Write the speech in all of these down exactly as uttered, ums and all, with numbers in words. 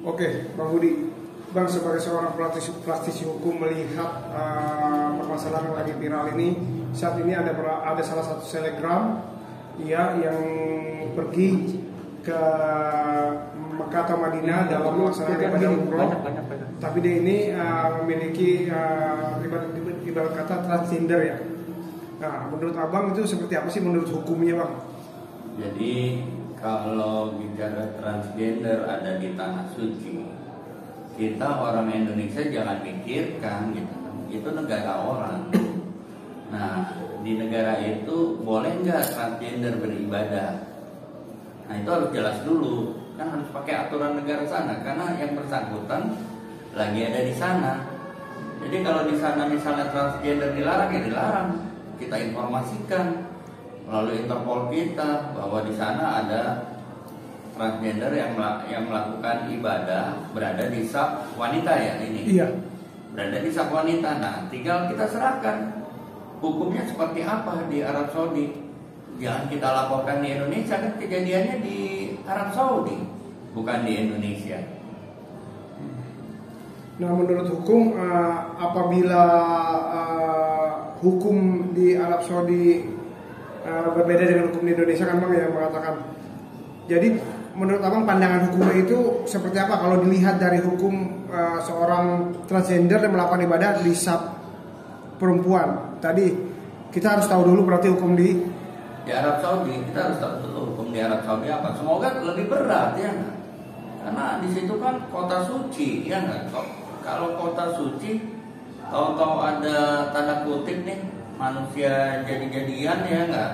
Oke, Bang Budi, Bang sebagai seorang praktisi, praktisi hukum melihat uh, permasalahan yang lagi viral ini, saat ini ada ada salah satu selebgram ya yang pergi ke Mekah atau Madinah dalam melaksanakan ibadah umroh, tapi dia ini uh, memiliki uh, ibarat, ibarat kata transgender ya. Nah, menurut Abang itu seperti apa sih menurut hukumnya, Bang? Jadi kalau bicara transgender ada di tanah suci, kita orang Indonesia jangan pikirkan gitu, itu negara orang. Nah, di negara itu boleh nggak transgender beribadah? Nah, itu harus jelas dulu, kan harus pakai aturan negara sana, karena yang bersangkutan lagi ada di sana. Jadi kalau di sana misalnya transgender dilarang, ya dilarang. Kita informasikan melalui Interpol kita bahwa di sana ada transgender yang yang melakukan ibadah berada di saf wanita ya ini. Iya. Berada di saf wanita. Nah, tinggal kita serahkan hukumnya seperti apa di Arab Saudi. Jangan kita laporkan di Indonesia, kan kejadiannya di Arab Saudi, bukan di Indonesia. Nah, menurut hukum uh, apabila uh, hukum di Arab Saudi uh, berbeda dengan hukum di Indonesia kan Bang yang mengatakan. Jadi menurut Abang pandangan hukumnya itu seperti apa kalau dilihat dari hukum uh, seorang transgender yang melakukan ibadah di saf perempuan? Tadi kita harus tahu dulu berarti hukum di di Arab Saudi, kita harus tahu dulu hukum di Arab Saudi apa. Semoga lebih berat ya nggak? Karena di situ kan kota suci ya nggak? Kalau kota suci, tahu-tahu ada tanda kutip nih manusia jadi-jadian ya nggak?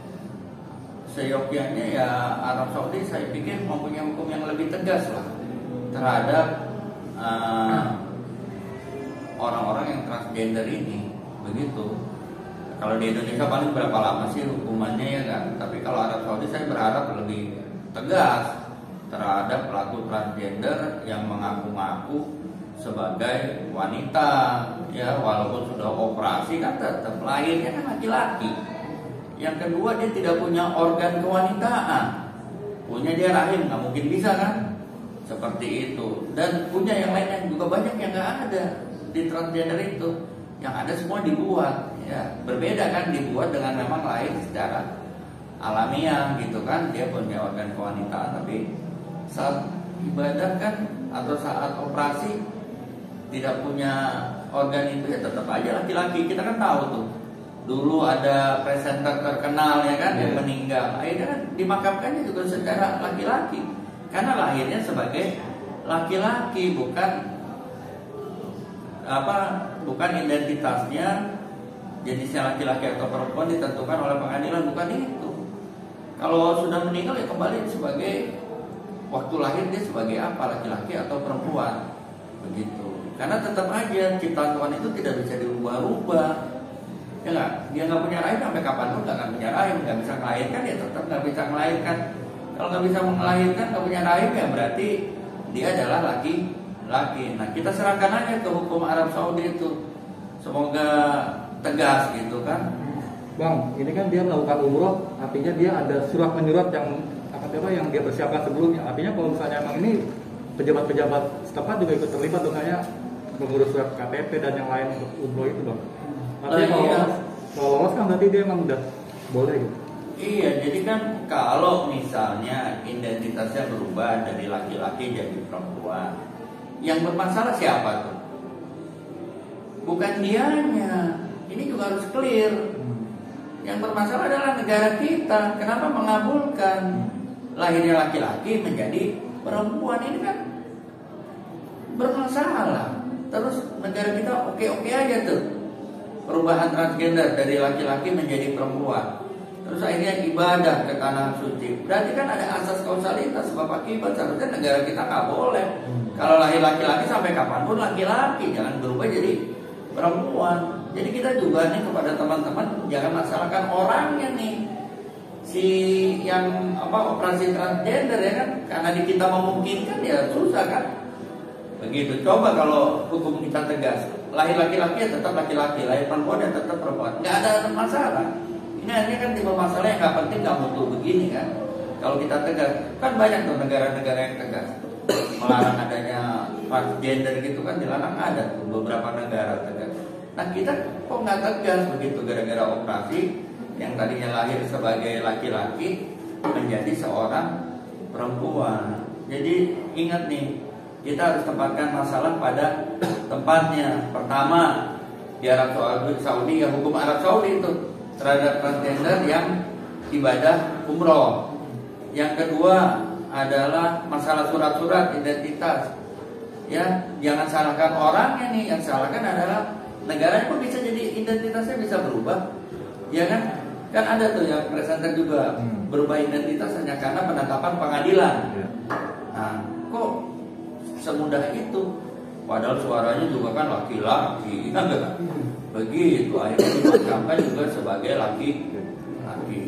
Seyogyanya ya Arab Saudi saya pikir mempunyai hukum yang lebih tegas lah terhadap uh, orang-orang yang transgender ini, begitu. Kalau di Indonesia paling berapa lama sih hukumannya ya kan? Tapi kalau Arab Saudi saya berharap lebih tegas terhadap pelaku transgender yang mengaku-ngaku sebagai wanita ya, walaupun sudah operasi kan tetap lahirnya kan laki-laki. Yang kedua, dia tidak punya organ kewanitaan, punya dia rahim, nggak mungkin bisa kan seperti itu. Dan punya yang lainnya juga banyak yang nggak ada di transgender itu, yang ada semua dibuat ya, berbeda kan, dibuat dengan memang lahir secara alamiah gitu kan, dia punya organ kewanitaan, tapi saat ibadah kan atau saat operasi tidak punya organ itu ya tetap aja laki-laki. Kita kan tahu tuh dulu ada presenter terkenal ya kan, yeah, yang meninggal, akhirnya kan dimakamkannya juga secara laki-laki karena lahirnya sebagai laki-laki, bukan apa bukan identitasnya jenisnya laki-laki atau perempuan ditentukan oleh pengadilan, bukan itu. Kalau sudah meninggal ya kembali sebagai waktu lahir dia sebagai apa, laki-laki atau perempuan, begitu. Karena tetap aja ciptaan Tuhan itu tidak bisa dirubah-rubah, ya nggak? Dia nggak punya rahim sampai kapanpun nggak akan punya rahim, nggak bisa melahirkan ya tetap nggak bisa melahirkan. Kalau nggak bisa melahirkan, nggak punya rahim ya berarti dia adalah laki-laki. Nah, kita serahkan aja ke hukum Arab Saudi itu, semoga tegas gitu kan. Bang, ini kan dia melakukan umroh, artinya dia ada surat menyurat yang apa yang dia persiapkan sebelumnya. Artinya kalau misalnya emang ini pejabat-pejabat setempat juga ikut terlibat tuh kayak mengurus surat K T P dan yang lain untuk umroh itu, Bang. Artinya kalau iya. lolos, kalau lolos kan berarti dia emang udah boleh gitu. Iya, jadi kan kalau misalnya identitasnya berubah dari laki-laki jadi perempuan, yang bermasalah siapa tuh? Bukan dianya. Ini juga harus clear. Yang bermasalah adalah negara kita. Kenapa mengabulkan lahirnya laki-laki menjadi perempuan? Ini kan bermasalah. Terus negara kita oke-oke aja tuh, perubahan transgender dari laki-laki menjadi perempuan. Terus akhirnya ibadah ke tanah suci. Berarti kan ada asas kausalitas sebab akibat. Seharusnya negara kita nggak boleh kalau lahir laki-laki sampai kapanpun laki-laki, jangan berubah jadi perempuan. Jadi kita juga nih kepada teman-teman jangan masalahkan orangnya nih, si yang apa operasi transgender ya kan, karena di kita memungkinkan ya susah kan. Begitu. Coba kalau hukum kita tegas, lahir laki-laki ya tetap laki-laki, lahir perempuan ya tetap perempuan, nggak ada masalah. Ini akhirnya kan tipe masalah yang nggak penting, nggak mutu begini kan. Kalau kita tegas, kan banyak tuh negara-negara yang tegas melarang adanya transgender gitu kan dilarang, ada tuh beberapa negara tegas. Nah kita kok nggak tegas begitu, gara-gara operasi yang tadinya lahir sebagai laki-laki menjadi seorang perempuan. Jadi ingat nih, kita harus tempatkan masalah pada tempatnya. Pertama, di Arab Saudi, ya hukum Arab Saudi itu terhadap transgender yang ibadah umroh. Yang kedua adalah masalah surat-surat identitas. Ya, jangan salahkan orangnya nih, yang salahkan adalah negara pun bisa jadi identitasnya bisa berubah. Ya kan? Kan ada tuh yang presenter juga hmm. berubah identitas hanya karena penetapan pengadilan. Ya. Nah, kok semudah itu? Padahal suaranya juga kan laki-laki, kan enggak? Begitu, akhirnya dimakamkan juga sebagai laki-laki.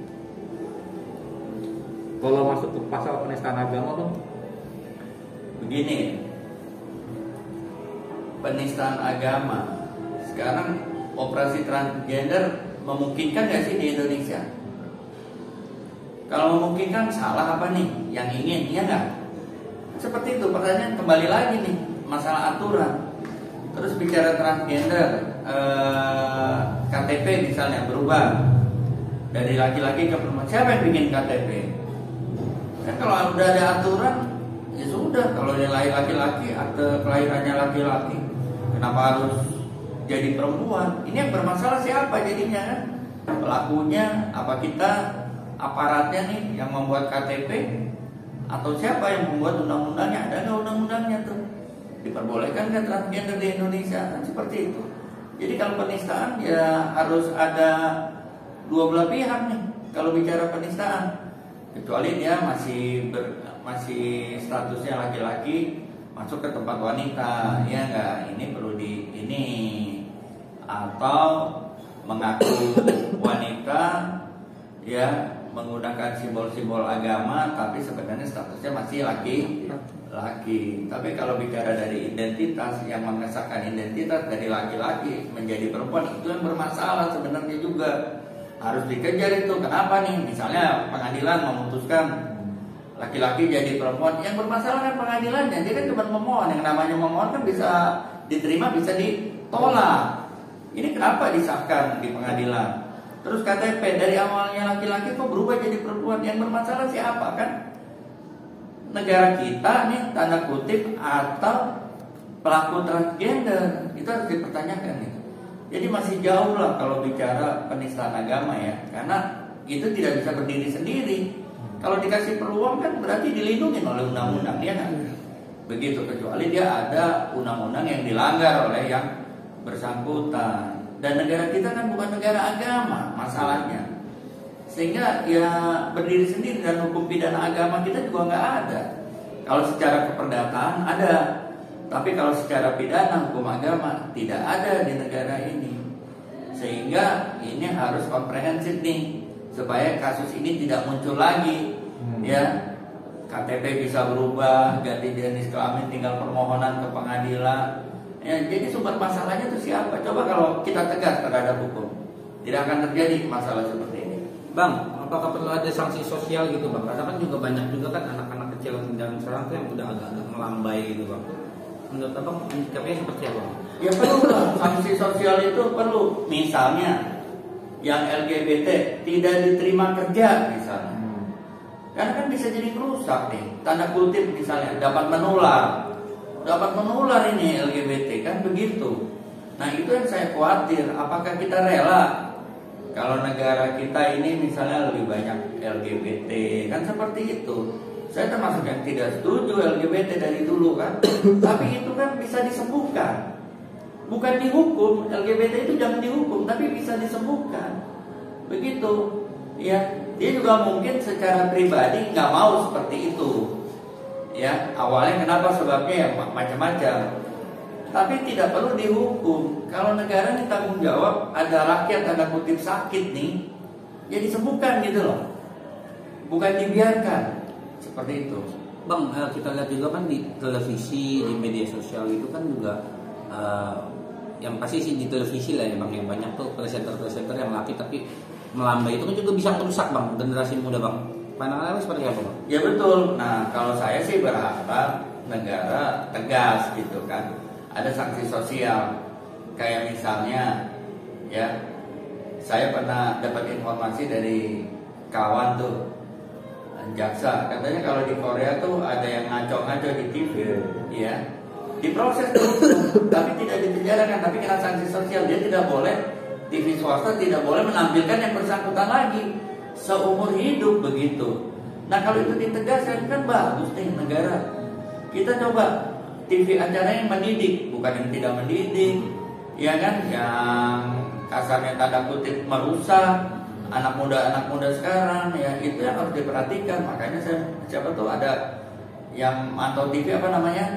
Kalau masuk ke pasal penistaan agama, Bang? Begini, penistaan agama. Sekarang operasi transgender memungkinkan nggak sih di Indonesia? Kalau memungkinkan, salah apa nih yang ingin, iya nggak? Seperti itu, pertanyaan kembali lagi nih, masalah aturan. Terus bicara transgender, eh, K T P misalnya berubah dari laki-laki ke perempuan, siapa yang bikin K T P? Kan kalau udah ada aturan, ya sudah. Kalau yang lahir laki-laki, akte kelahirannya laki-laki, kenapa harus jadi perempuan? Ini yang bermasalah siapa jadinya kan? Pelakunya, apa kita aparatnya nih yang membuat K T P? Atau siapa yang membuat undang-undangnya? Ada nggak undang-undangnya tuh? Diperbolehkan nggak transgender di Indonesia? Kan seperti itu. Jadi kalau penistaan ya harus ada dua belah pihak nih. Kalau bicara penistaan, kecuali dia masih ber, masih statusnya laki-laki masuk ke tempat wanita, ya enggak, ini perlu di ini, atau mengaku wanita ya menggunakan simbol-simbol agama tapi sebenarnya statusnya masih laki-laki. Tapi kalau bicara dari identitas, yang mengesahkan identitas dari laki-laki menjadi perempuan, itu yang bermasalah sebenarnya juga. Harus dikejar itu. Kenapa nih? Misalnya pengadilan memutuskan laki-laki jadi perempuan, yang bermasalah kan pengadilannya. Dia kan cuma memohon. Yang namanya memohon kan bisa diterima, bisa ditolak. Ini kenapa disahkan di pengadilan? Terus K T P dari awalnya laki-laki kok berubah jadi perempuan? Yang bermasalah siapa kan? Negara kita nih, tanda kutip, atau pelaku transgender? Itu harus dipertanyakan nih. Jadi masih jauh lah kalau bicara penistaan agama ya, karena itu tidak bisa berdiri sendiri. Kalau dikasih peluang kan berarti dilindungi oleh undang-undang, ya kan? Begitu, kecuali dia ada undang-undang yang dilanggar oleh yang bersangkutan. Dan negara kita kan bukan negara agama masalahnya, sehingga ya berdiri sendiri, dan hukum pidana agama kita juga nggak ada. Kalau secara keperdataan ada, tapi kalau secara pidana hukum agama tidak ada di negara ini. Sehingga ini harus komprehensif nih, supaya kasus ini tidak muncul lagi. hmm. Ya, K T P bisa berubah, ganti jenis kelamin, tinggal permohonan ke pengadilan. Ya, jadi sumber masalahnya itu siapa? Coba kalau kita tegas terhadap hukum, tidak akan terjadi masalah seperti ini. Bang, apakah perlu ada sanksi sosial gitu Bang? Karena kan juga banyak juga kan anak-anak kecil dan sekarang tuh yang udah agak-agak melambai gitu Bang. Menurut Abang, menyikapinya seperti apa? Ya perlu lah, sanksi sosial itu perlu. Misalnya yang L G B T tidak diterima kerja misalnya, hmm. karena kan bisa jadi merusak nih, tanda kutip misalnya, dapat menular, dapat menular ini L G B T kan begitu. Nah itu yang saya khawatir, apakah kita rela kalau negara kita ini misalnya lebih banyak L G B T, kan seperti itu. Saya termasuk yang tidak setuju L G B T dari dulu kan. Tapi itu kan bisa disembuhkan, bukan dihukum. L G B T itu jangan dihukum, tapi bisa disembuhkan. Begitu. Ya, dia juga mungkin secara pribadi nggak mau seperti itu. Ya, awalnya kenapa, sebabnya ya macam-macam. Tapi tidak perlu dihukum. Kalau negara ini tanggung jawab, ada rakyat tanda kutip sakit nih, ya disembuhkan gitu loh, bukan dibiarkan. Seperti itu. Bang, kita lihat juga kan di televisi, di media sosial itu kan juga uh, yang pasti sih di televisi lah ya Bang, yang banyak tuh presenter-presenter yang laki tapi melambai, itu kan juga bisa merusak Bang generasi muda Bang. Pandangan seperti apa, Bang? Ya betul. Nah, kalau saya sih berharap negara tegas gitu kan. Ada sanksi sosial. Kayak misalnya ya, saya pernah dapat informasi dari kawan tuh jaksa, katanya kalau di Korea tuh ada yang ngaco-ngaco di T V, ya diproses tuh, tapi tidak dipenjarakan, tapi kena sanksi sosial. Dia tidak boleh, T V swasta tidak boleh menampilkan yang bersangkutan lagi seumur hidup begitu. Nah kalau itu ditegaskan kan bagus nih negara. Kita coba T V acara yang mendidik, bukan yang tidak mendidik, ya kan, yang kasarnya tanda kutip merusak anak muda anak muda sekarang, ya itu yang harus diperhatikan. Makanya saya siapa tuh ada yang mantau T V apa namanya,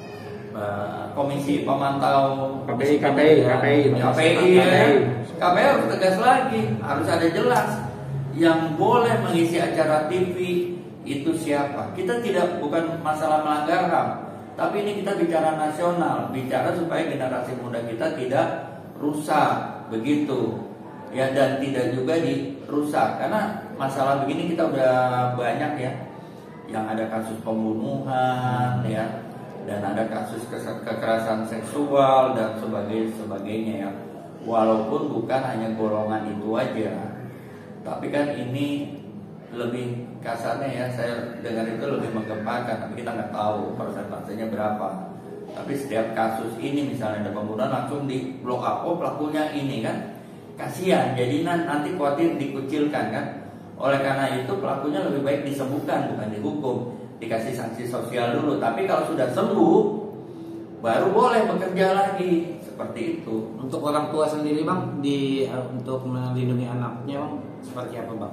komisi pemantau K P I K P I K P I K P I ya. K P I harus tegas lagi, harus ada jelas yang boleh mengisi acara T V itu siapa. Kita tidak, bukan masalah melanggar H A M, tapi ini kita bicara nasional, bicara supaya generasi muda kita tidak rusak begitu ya, dan tidak juga dirusak. Karena masalah begini kita udah banyak ya, yang ada kasus pembunuhan ya, dan ada kasus kekerasan seksual dan sebagainya sebagainya ya. Walaupun bukan hanya golongan itu aja, tapi kan ini lebih kasarnya ya, saya dengar itu lebih menggempakan, tapi kita nggak tahu persentasenya berapa. Tapi setiap kasus ini misalnya ada pembunuhan langsung di blow up, oh pelakunya ini kan, kasihan. Jadi nanti khawatir dikucilkan kan. Oleh karena itu pelakunya lebih baik disembuhkan bukan dihukum, dikasih sanksi sosial dulu. Tapi kalau sudah sembuh baru boleh bekerja lagi, seperti itu. Untuk orang tua sendiri Bang, di untuk melindungi anaknya Bang, seperti apa Bang?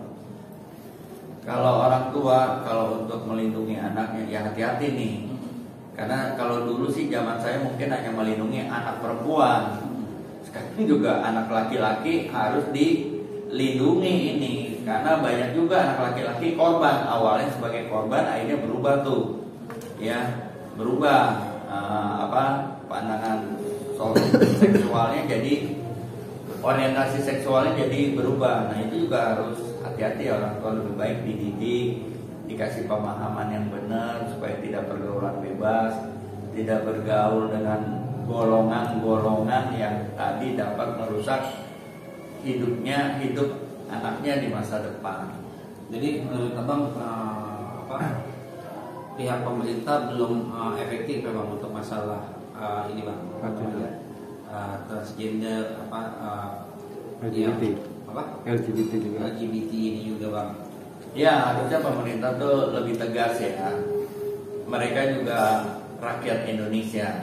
Kalau orang tua, kalau untuk melindungi anaknya ya hati-hati nih. Karena kalau dulu sih zaman saya mungkin hanya melindungi anak perempuan. Sekarang juga anak laki-laki harus dilindungi ini. Karena banyak juga anak laki-laki korban. Awalnya sebagai korban, akhirnya berubah tuh, ya berubah uh, apa pandangan soal seksualnya, jadi orientasi seksualnya jadi berubah. Nah itu juga harus hati-hati, orang tua lebih baik dididik, dikasih pemahaman yang benar supaya tidak bergaulan bebas, tidak bergaul dengan golongan-golongan yang tadi dapat merusak hidupnya, hidup anaknya di masa depan. Jadi menurut Abang uh, apa, pihak pemerintah belum uh, efektif ya Bang untuk masalah uh, ini Bang, uh, transgender apa uh, L G B T yang, apa L G B T juga L G B T ini juga Bang. Ya harusnya pemerintah tuh lebih tegas ya. Mereka juga rakyat Indonesia.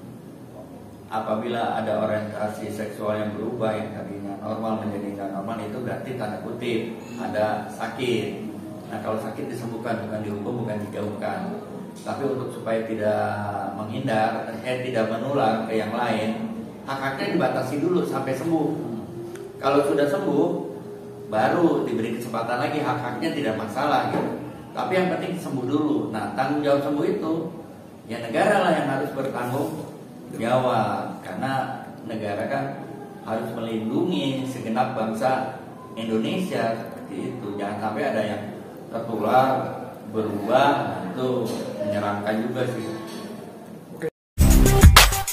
Apabila ada orientasi seksual yang berubah, yang tadinya normal menjadi nggak normal, itu berarti tanda kutip ada sakit. Nah kalau sakit disembuhkan, bukan dihukum, bukan dijauhkan. Tapi untuk supaya tidak menghindar, eh tidak menular ke yang lain, hak-haknya dibatasi dulu sampai sembuh. Kalau sudah sembuh, baru diberi kesempatan lagi, hak-haknya tidak masalah gitu. Tapi yang penting sembuh dulu. Nah tanggung jawab sembuh itu ya negara lah yang harus bertanggung jawab, karena negara kan harus melindungi segenap bangsa Indonesia seperti itu. Jangan sampai ada yang tertular berubah, nah, itu menyeramkan juga sih.